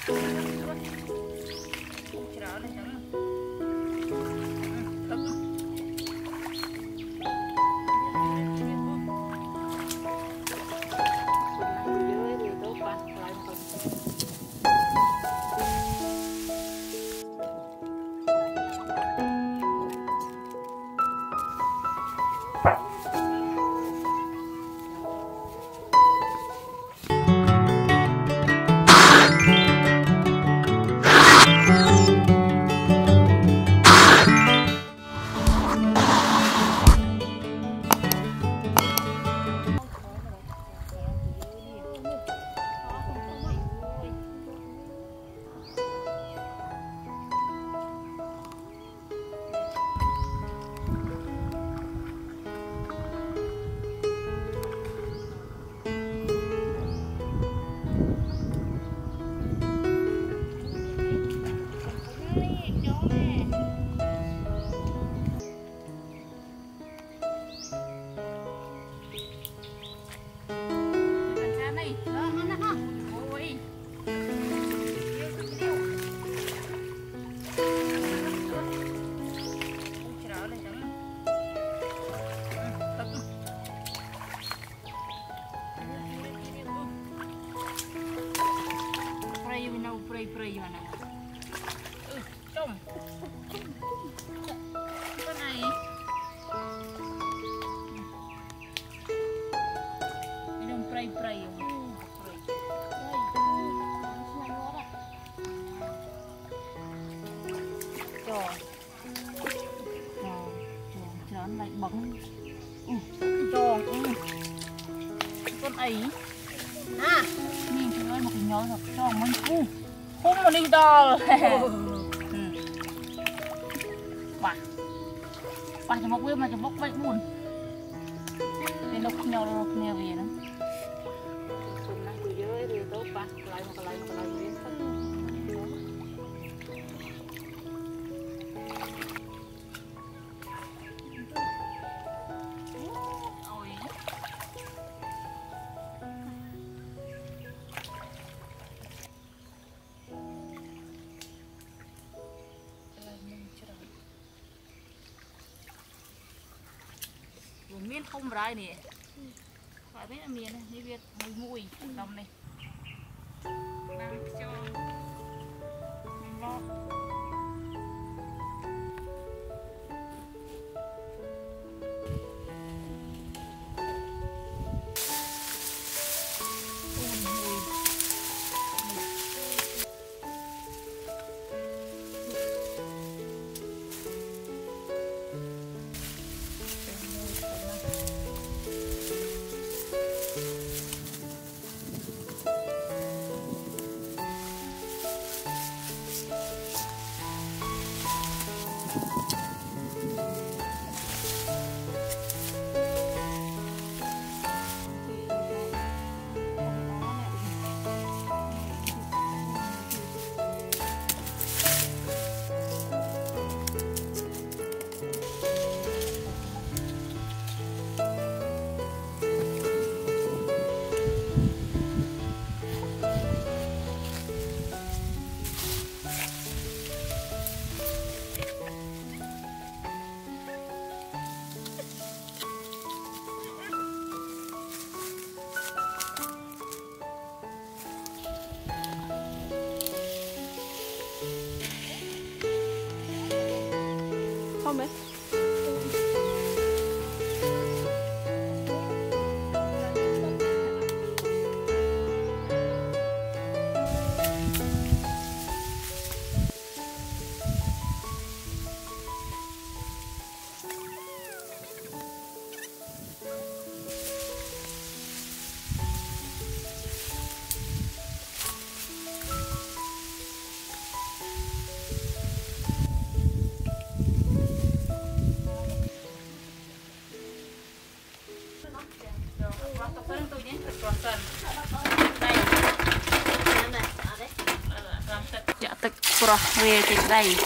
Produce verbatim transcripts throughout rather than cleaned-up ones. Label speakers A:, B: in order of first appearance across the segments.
A: lại bóng tròn con ấy à nhìn chị ơi một cái nhớ thật tròn mình u không mà đi to bà bà cho bốc biết mà cho bốc vậy buồn cái lúc nhau lúc nhau về đó cùng năng từ dưới từ tốt bà lại một cái lại một cái lại đến miên không ra nè, phải biết là miên này, như việc mùi mùi đồng này, đang cho mình lo. Không biết. Dạ tức pro về cái đây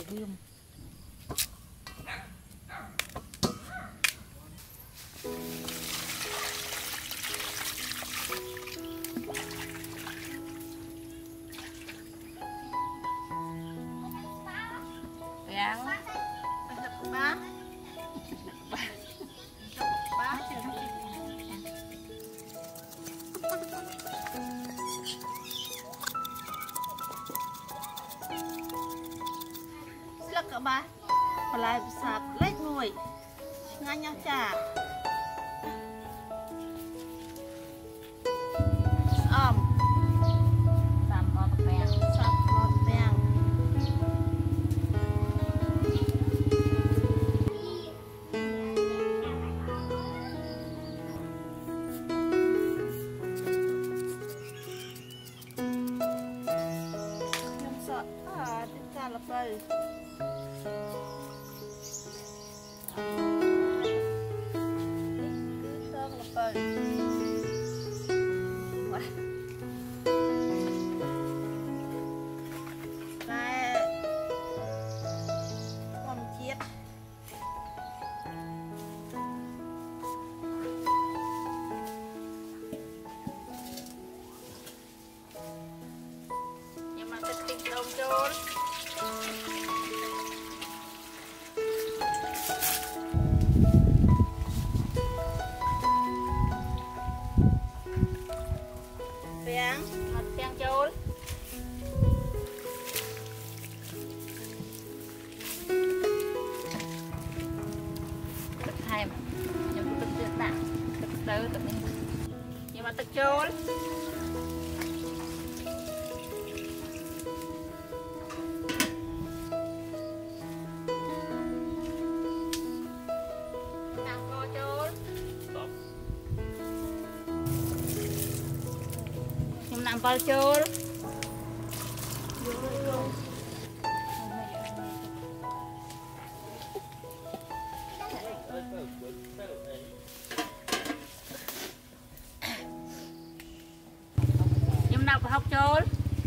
A: viêm Yang ba ba Lắc cả ba và lại sạp lết ngồi ngay nhau chả ôm sạp ngọt bèn sạp ngọt bèn nhâm sọt à đến cả là bơi nhưng màទឹកចូលដាក់កចូលខ្ញុំដាក់អំបិលចូលដាក់ប្រហុកចូល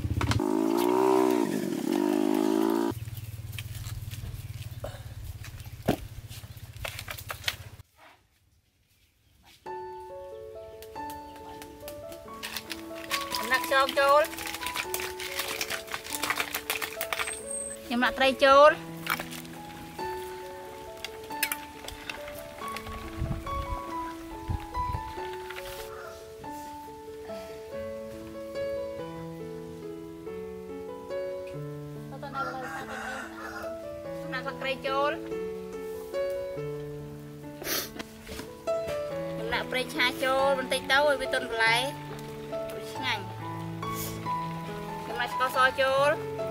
A: ដាក់ខ្យងចូលខ្ញុំដាក់ត្រីចូលដាក់ទឹកត្រីចូលដាក់ប្រេងឆាចូលបន្តិចទៅឲ្យវាទន់បន្លែឆ្ងាញ់ខ្ញុំដាក់ស្ករសចូល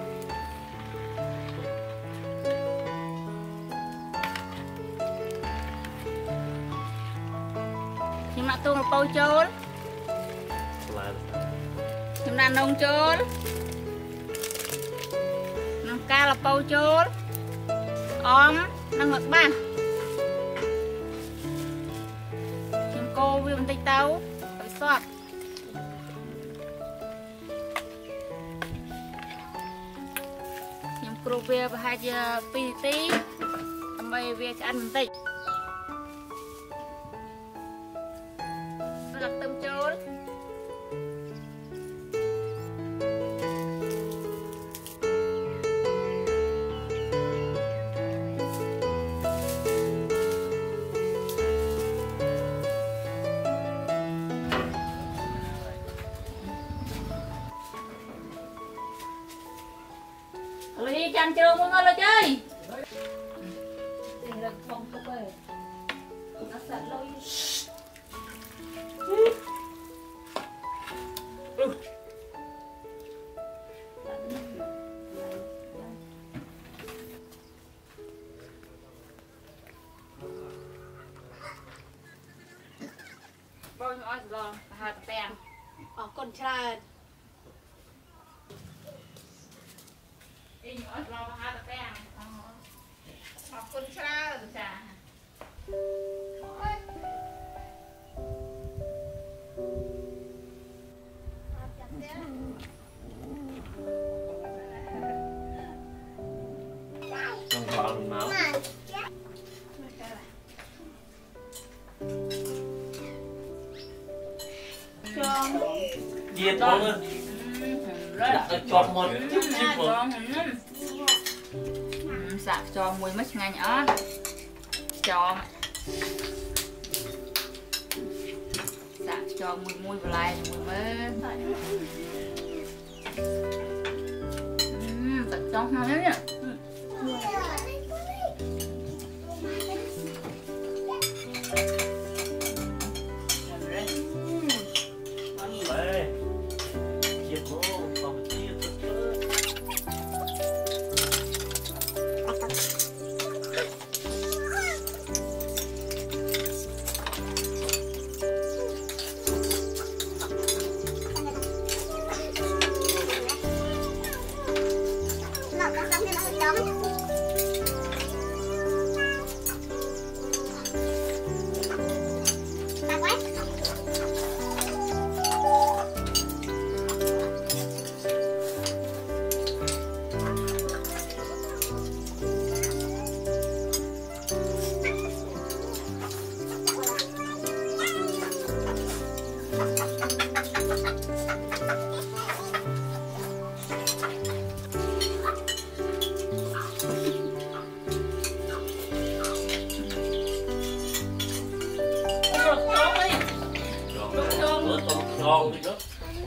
A: ខ្ញុំដាក់ទូងល្ពៅចូលខ្ញុំដាក់នំចូលនឹងកាល្ពៅចូលអមនឹងមកបាសខ្ញុំកូរវាបន្តិចទៅឲ្យសព្វខ្ញុំគ្របវាប្រហែលជាពីរនាទីដើម្បីវាឆ្អិនបន្តិចដាក់ខ្ទឹមចូលLì chăn trường mọi người là chơi. Tiền là không có về. Nó sạch lôi. Bao nhiêu ớt rồi, hạt bèn. Ở con trai. Đi nhỏ lo hai tập bèn. Học con trai rồi chả. Wow.
B: chia thôi đã cho một chút xíu
A: sạc cho mùi mất ngay nhở cho sạc cho mùi mùi vào lại mùi mới thật cho ngon lắm nhá.